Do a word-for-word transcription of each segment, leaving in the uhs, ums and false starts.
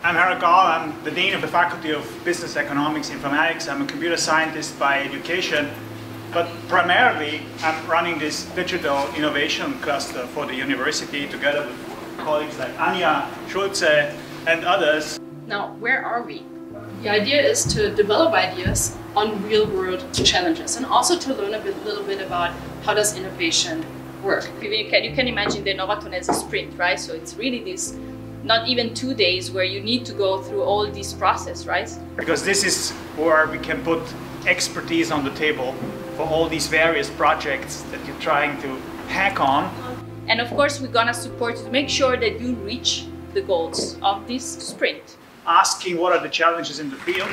I'm Harald Gahl. I'm the Dean of the Faculty of Business Economics Informatics. I'm a computer scientist by education, but primarily I'm running this digital innovation cluster for the university together with colleagues like Anja Schulze and others. Now, where are we? The idea is to develop ideas on real-world challenges and also to learn a bit, little bit about how does innovation work. You can, you can imagine the Innovathon as a sprint, right? So it's really this, not even two days where you need to go through all this process, right? Because this is where we can put expertise on the table for all these various projects that you're trying to hack on. And of course, we're gonna support you to make sure that you reach the goals of this sprint. Asking what are the challenges in the field.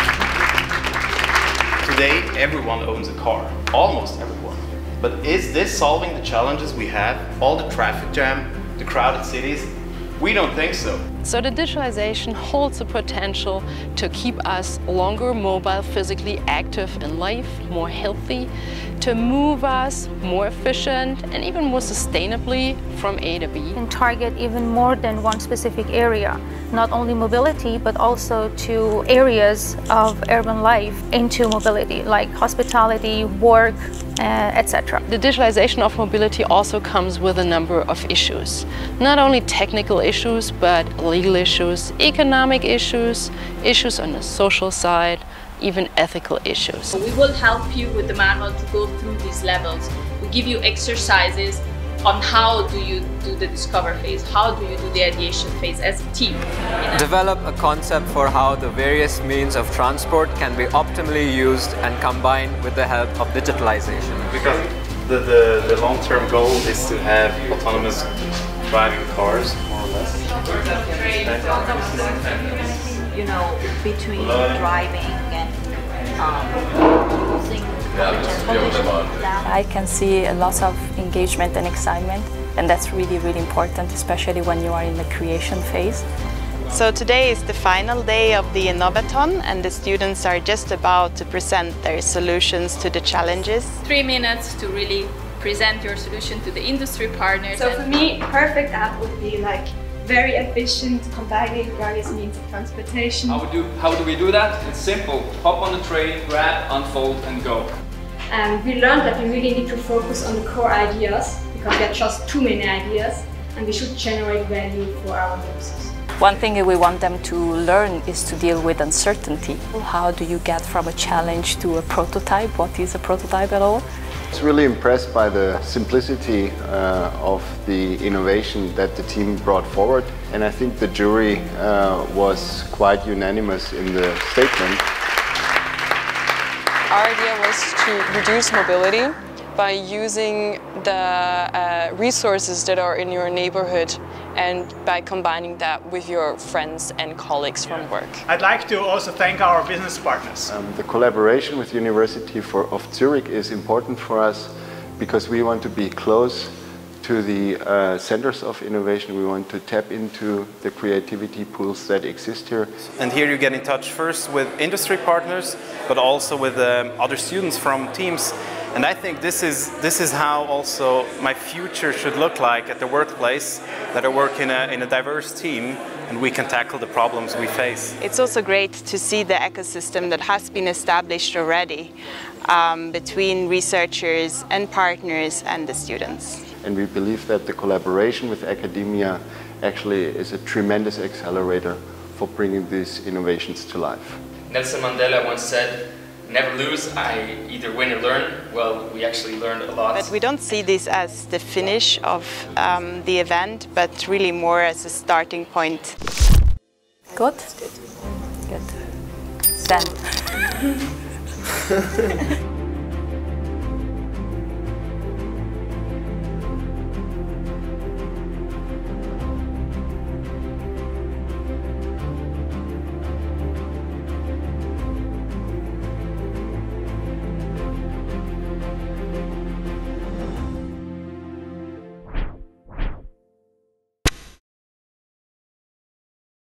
Today, everyone owns a car, almost everyone. But is this solving the challenges we have? All the traffic jam, the crowded cities? We don't think so. So the digitalization holds the potential to keep us longer mobile, physically active in life, more healthy, to move us more efficient and even more sustainably from A to B. And target even more than one specific area, not only mobility, but also to areas of urban life into mobility, like hospitality, work, uh, et cetera. The digitalization of mobility also comes with a number of issues. Not only technical issues, but legal issues, economic issues, issues on the social side, even ethical issues. We will help you with the manual to go through these levels. We give you exercises on how do you do the discover phase, how do you do the ideation phase as a team. Develop a concept for how the various means of transport can be optimally used and combined with the help of digitalization. Because the, the, the long-term goal is to have autonomous driving cars, more or less. You know, between driving and um, using I can see a lot of engagement and excitement, and that's really, really important, especially when you are in the creation phase. So today is the final day of the Innovathon, and the students are just about to present their solutions to the challenges. Three minutes to really present your solution to the industry partners. So for me, perfect app would be like very efficient, combining various means of transportation. How, do, how do we do that? It's simple. Hop on the train, grab, unfold and go. And we learned that we really need to focus on the core ideas because there are just too many ideas and we should generate value for our users. One thing we want them to learn is to deal with uncertainty. How do you get from a challenge to a prototype? What is a prototype at all? I was really impressed by the simplicity uh, of the innovation that the team brought forward, and I think the jury uh, was quite unanimous in the statement. Our idea was to reduce mobility by using the uh, resources that are in your neighborhood and by combining that with your friends and colleagues from work. I'd like to also thank our business partners. Um, the collaboration with University for, of Zurich is important for us because we want to be close to the uh, centers of innovation. We want to tap into the creativity pools that exist here. And here you get in touch first with industry partners, but also with um, other students from teams. And I think this is, this is how also my future should look like at the workplace, that I work in a, in a diverse team and we can tackle the problems we face. It's also great to see the ecosystem that has been established already um, between researchers and partners and the students. And we believe that the collaboration with academia actually is a tremendous accelerator for bringing these innovations to life. Nelson Mandela once said, "Never lose, I either win or learn." Well, we actually learned a lot. But we don't see this as the finish of um, the event, but really more as a starting point. Good? Good. Then.